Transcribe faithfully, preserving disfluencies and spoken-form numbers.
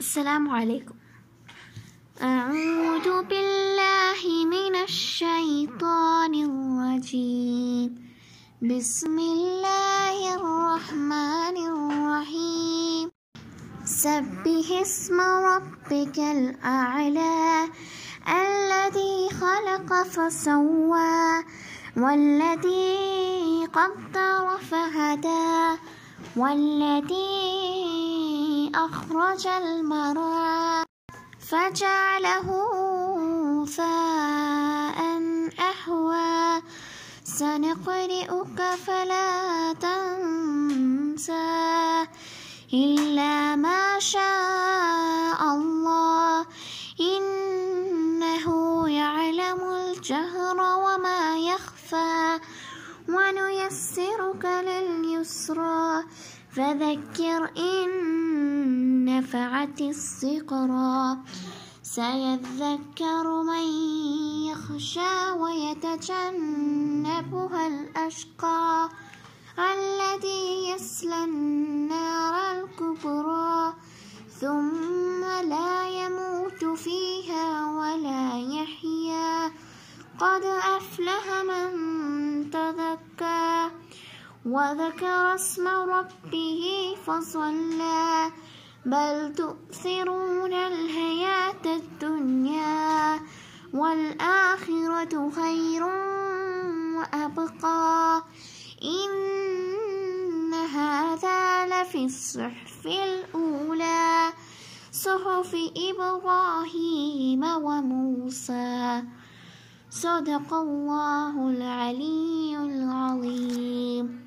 السلام عليكم. أعوذ بالله من الشيطان الرجيم. بسم الله الرحمن الرحيم. سبح اسم ربك الأعلى الذي خلق فسوى والذي قدر فهدى والذي أخرج المرعى فجعله غثاء أحوى. سنقرئك فلا تنسى إلا ما شاء الله إنه يعلم الجهر وما يخفى. ونيسرك لليسرى فذكر إن نفعت الذكرى. سيذكر من يخشى ويتجنبها الأشقى الذي يصلى النار الكبرى ثم لا يموت فيها ولا يحيا. قد أفلح من تزكى وذكر اسم ربه فصلى. بل تؤثرون الحياة الدنيا والآخرة خير وأبقى. إن هذا لفي الصحف الأولى صحف إبراهيم وموسى. صدق الله العلي العظيم.